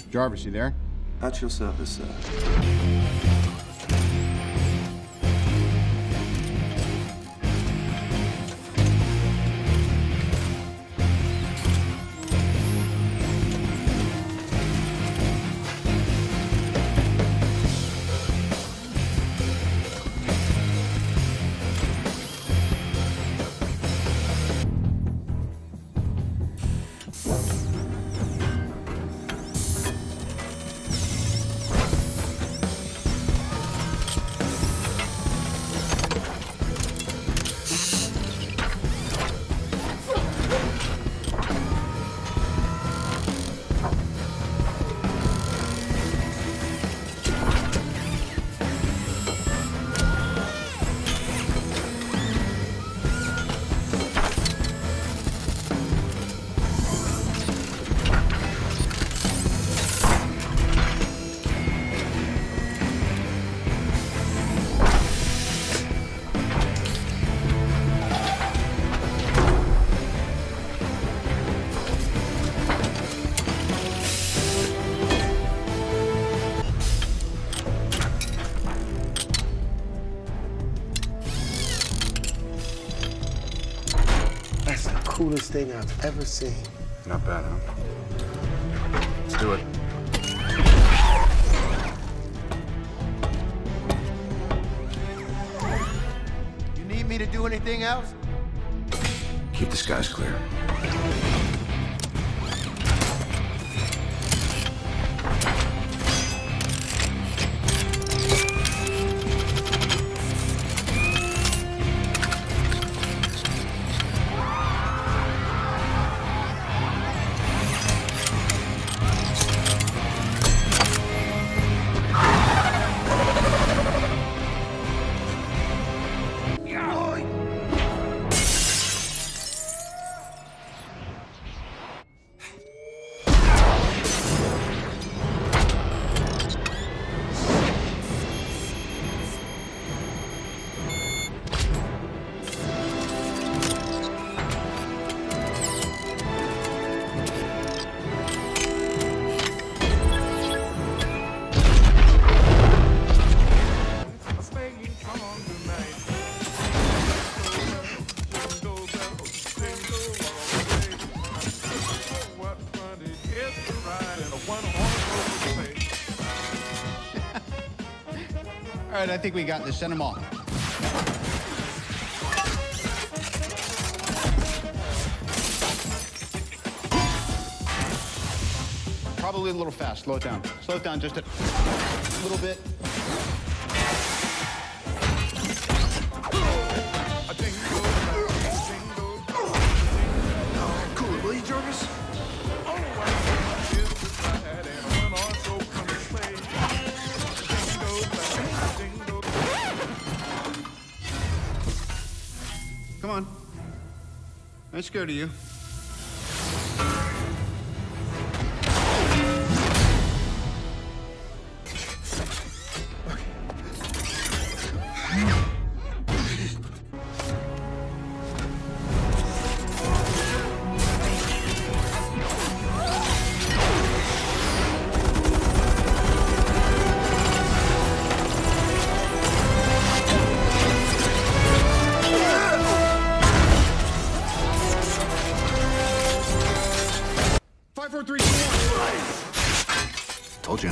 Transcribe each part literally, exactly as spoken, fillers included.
Jarvis, you there? At your service, sir. Coolest thing I've ever seen. Not bad, huh? Let's do it. You need me to do anything else? Keep the skies clear. All right, I think we got this. Send them all. Probably a little fast. Slow it down. Slow it down just a little bit. Cool, will you, Jarvis? Come on. I ain't scared of you. Five, four, three, two, one. Told you.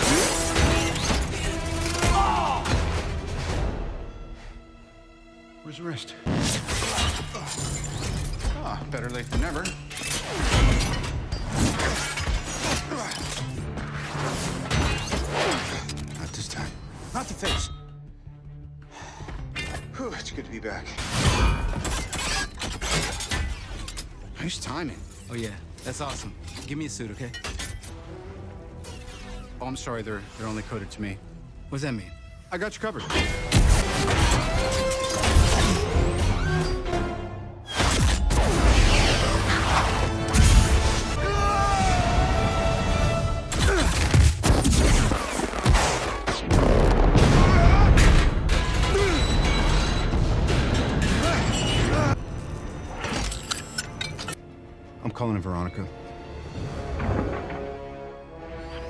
Where's the wrist? Ah, better late than never. Not this time. Not the face. Whew, it's good to be back. Nice timing. Oh, yeah. That's awesome. Give me a suit, okay? Oh, I'm sorry. They're they're only coded to me. What does that mean? I got you covered. I'm calling it Veronica.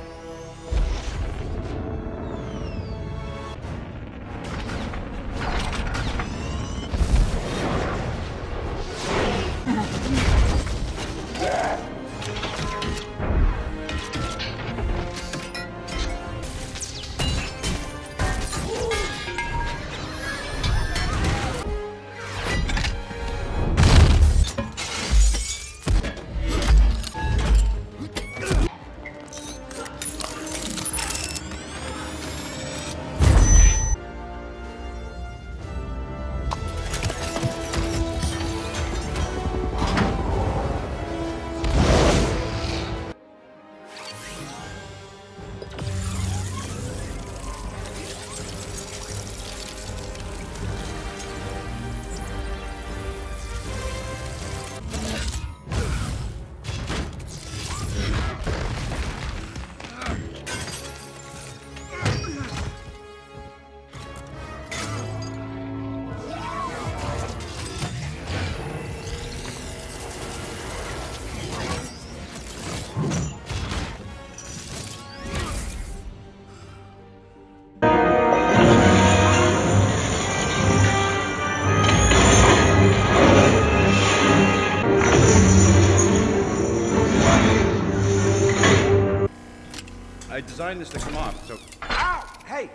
designed this to come off, so... Ow! Hey!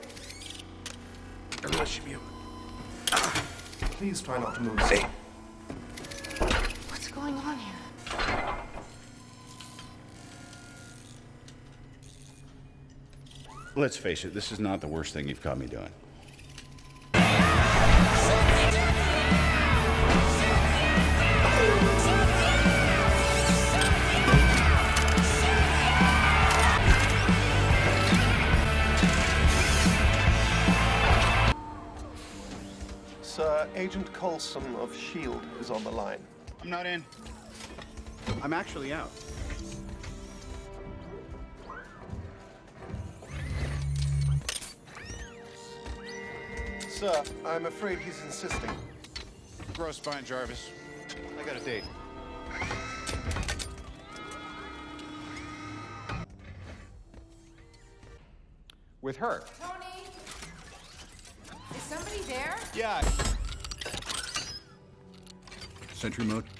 Please try not to move. Hey. What's going on here? Let's face it, this is not the worst thing you've caught me doing. Sir, Agent Coulson of S H I E L D is on the line. I'm not in. I'm actually out. Sir, I'm afraid he's insisting. Gross spine, Jarvis. I got a date. With her. Tony? Is somebody there? Yeah. Sentry mode.